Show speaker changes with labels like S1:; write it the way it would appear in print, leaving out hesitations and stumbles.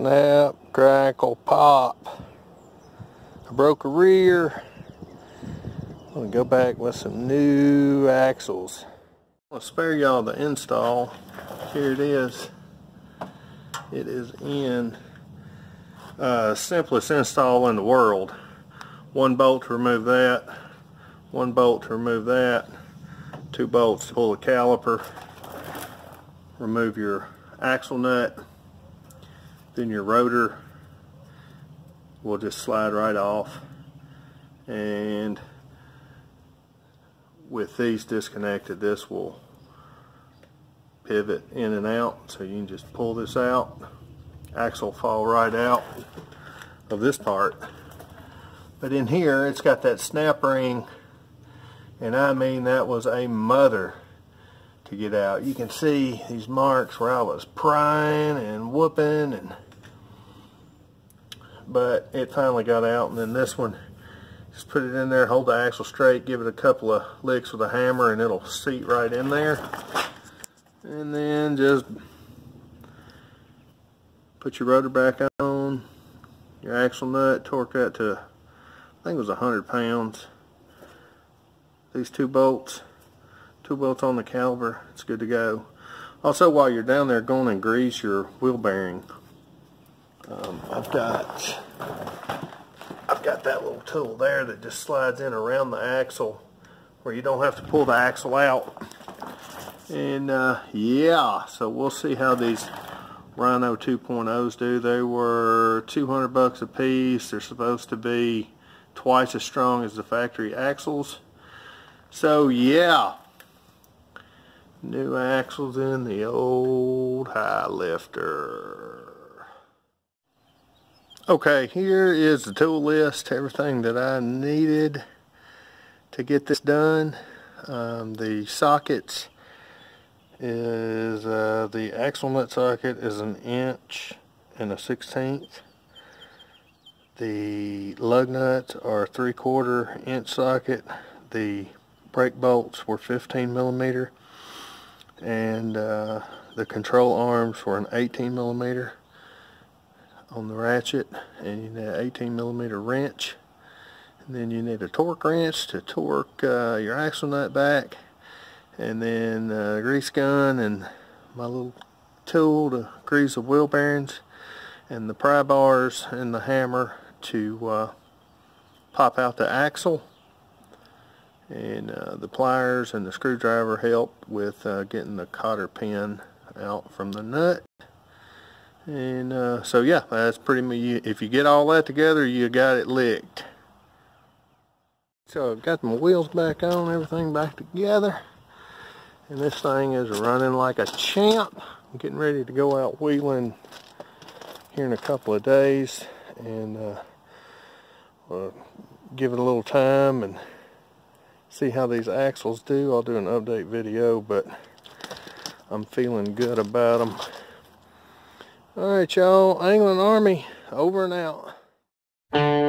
S1: Snap, crackle, pop. I broke a rear. I'm gonna go back with some new axles. I'm gonna spare y'all the install. Here it is. It is in simplest install in the world. One bolt to remove that, one bolt to remove that, 2 bolts to pull the caliper, remove your axle nut, then your rotor will just slide right off, and with these disconnected, this will pivot in and out, so you can just pull this out. Axle fall right out of this part, but in here it's got that snap ring, and I mean that was a mother to get out. You can see these marks where I was prying and whooping, but it finally got out. And then this one, just put it in there, hold the axle straight, give it a couple of licks with a hammer, and it'll seat right in there. And then just put your rotor back on, your axle nut, torque that to, I think it was 100 pounds. These 2 bolts on the caliper, it's good to go. Also, while you're down there, go on and grease your wheel bearing. I've got that little tool there that just slides in around the axle where you don't have to pull the axle out. And yeah, so we'll see how these Rhino 2.0s do. They were $200 a piece. They're supposed to be twice as strong as the factory axles. So yeah, new axles in the old high lifter. Okay, here is the tool list, everything that I needed to get this done. The sockets is the axle nut socket is 1 1/16 inch. The lug nuts are 3/4 inch socket. The brake bolts were 15 millimeter, and the control arms were an 18 millimeter on the ratchet, and you need an 18 millimeter wrench, and then you need a torque wrench to torque your axle nut back, and then a grease gun and my little tool to grease the wheel bearings, and the pry bars and the hammer to pop out the axle, and the pliers and the screwdriver help with getting the cotter pin out from the nut. And so yeah, that's pretty much, if you get all that together, you got it licked. So I've got my wheels back on, everything back together, and this thing is running like a champ. I'm getting ready to go out wheeling here in a couple of days, and give it a little time and see how these axles do. I'll do an update video, but I'm feeling good about them. Alright y'all, Angling Army, over and out.